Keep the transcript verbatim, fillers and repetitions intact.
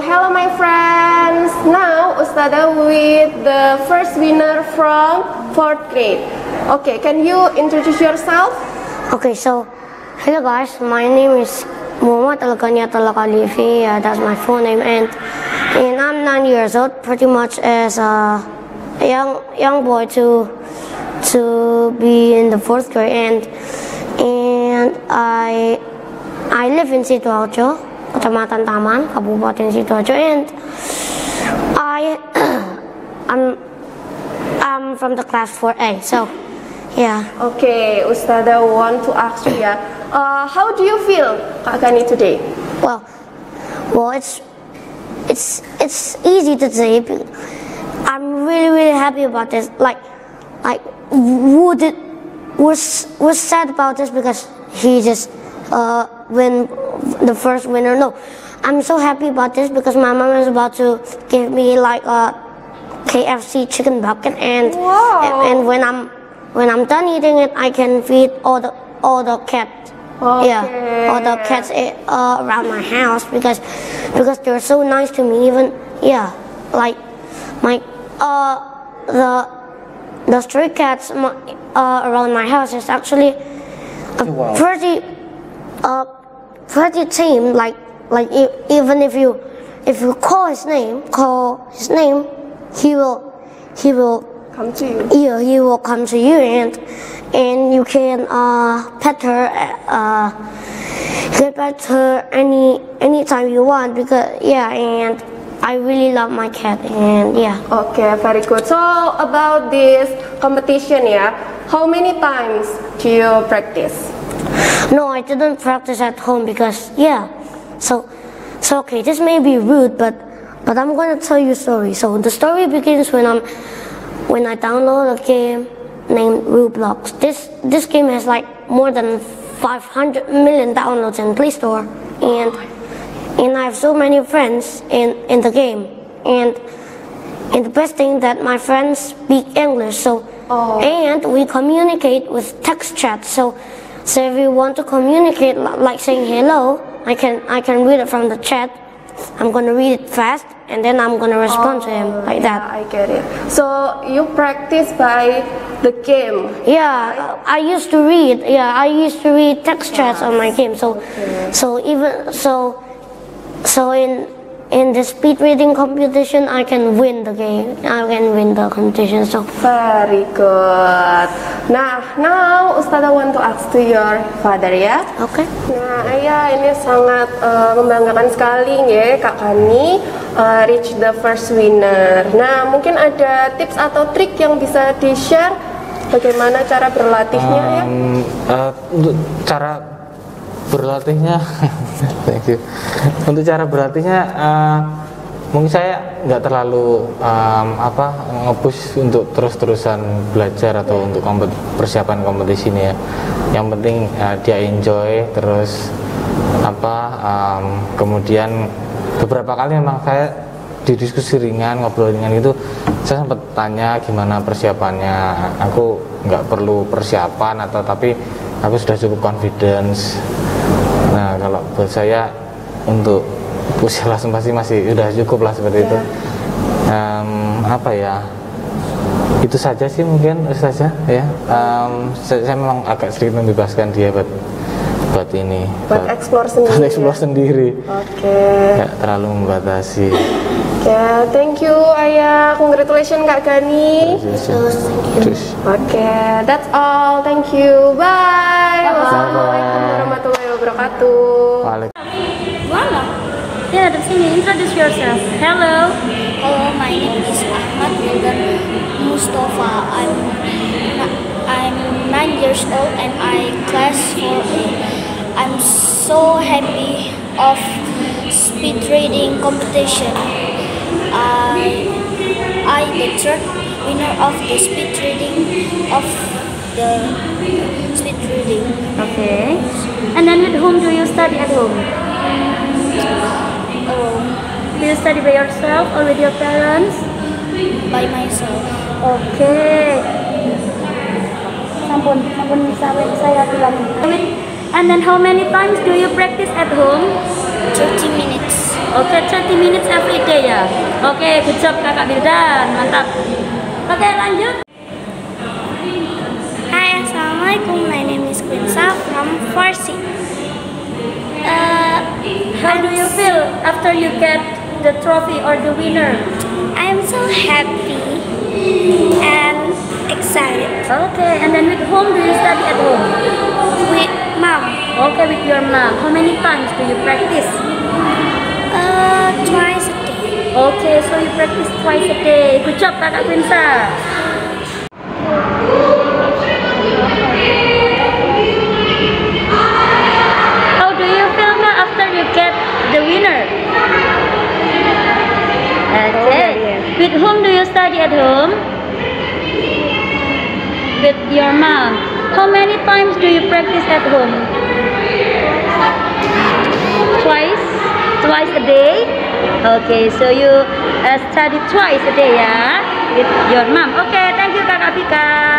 hello my friends. Now Ustada with the first winner from fourth grade. Okay, can you introduce yourself? Okay, so hello guys, my name is Muhammad Alkania Talakalifi. Uh, that's my full name, and and I'm nine years old, pretty much as a young young boy to to be in the fourth grade, and and I I live in Sidoarjo, Kecamatan Taman, Kabupaten Sidoarjo, and I I'm I'm from the class four A. So yeah. Okay, Ustada want to ask you ya, uh, how do you feel, Kak Gani, today? Well, well, it's it's it's easy to say. I'm really really happy about this. Like like who did was was sad about this because he just uh win the first winner. No, I'm so happy about this because my mom is about to give me like a K F C chicken bucket, and Wow. and, and when I'm when I'm done eating it, I can feed all the all the cats. Okay. Yeah, all the cats uh, around my house because because they're so nice to me. Even yeah, like my uh the the stray cats uh, around my house is actually a Wow. pretty uh pretty tame. Like like e- even if you if you call his name, call his name, he will he will. Come to you. Yeah, he will come to you, and and you can uh, pet her, uh, get pet her any anytime you want, because yeah, and I really love my cat, and yeah. Okay, very good. So about this competition ya, how many times do you practice? No, I didn't practice at home because yeah. So so okay, this may be rude, but but I'm gonna tell you a story. So the story begins when I'm when I download a game named Roblox. This this game has like more than five hundred million downloads in Play Store, and and I have so many friends in in the game, and and the best thing that my friends speak English, so Oh. and we communicate with text chat. So so if you want to communicate li- like saying hello, I can I can read it from the chat. I'm gonna read it fast, and then I'm gonna respond to him like Yeah, that. I get it. So you practice by the game. Yeah, I used to read. Yeah, I used to read text chats on my game. So, so even so, so in in the speed reading competition, I can win the game. I can win the competition. So Very good. Nah, now Ustada want to ask to your father ya. okay. Nah, ayah ini sangat uh, membanggakan sekali ya Kak Kani uh, reach the first winner. Nah, mungkin ada tips atau trik yang bisa di-share bagaimana cara berlatihnya ya? Um, uh, untuk cara berlatihnya, thank you. Untuk cara berlatihnya, uh, mungkin saya nggak terlalu um, apa nge-push untuk terus-terusan belajar atau untuk kompet persiapan kompetisi ini ya. Yang penting uh, dia enjoy terus apa. Um, kemudian beberapa kali memang saya di diskusi ringan, ngobrol ringan itu, saya sempat tanya gimana persiapannya. Aku nggak perlu persiapan atau tapi aku sudah cukup confidence. Nah, kalau buat saya untuk usia langsung pasti masih udah cukup lah seperti itu. Um, apa ya? Itu saja sih mungkin saja ya. Um, saya, saya memang agak sedikit membebaskan dia buat buat ini. Buat explore sendiri. Buat explore ya? sendiri. Oke. Nggak terlalu membatasi. Ya, thank you ayah. Congratulations Kak Gani. Terus. Oke, that's all. Thank you. Bye. Bye. Wassalamualaikum warahmatullahi wabarakatuh. Waalaikumsalam. Yeah, the singing. Introduce yourself. Hello. Hello, my name is Ahmad Wildan Mustafa. I'm I'm nine years old and I class four A. I'm so happy of speed reading competition. I I the third winner of the speed reading of the speed reading. Okay. And then with whom do you study at home? Oh, Do you study by yourself or with your parents? by myself. Okay. Sampun, sampun sampai saya bilang. And then how many times do you practice at home? thirty minutes. Oke, thirty minutes every day ya. Oke, good job Kakak Wildan, mantap. Oke, lanjut. Hi, Assalamualaikum. My name is Quinsa from four C. Uh, How do you feel after you get the trophy or the winner? I'm so happy and excited. Okay, and then with whom do you study at home? With mom. Okay, with your mom. How many times do you practice? Uh, twice a day. Okay, so you practice twice a day. Good job, Kakak Quinsa. How do you feel Kak after you get the winner? Okay. With whom do you study at home? With your mom. How many times do you practice at home? Twice? Twice a day? Okay, so you uh, study twice a day ya with your mom. Okay, thank you Kakak Vika.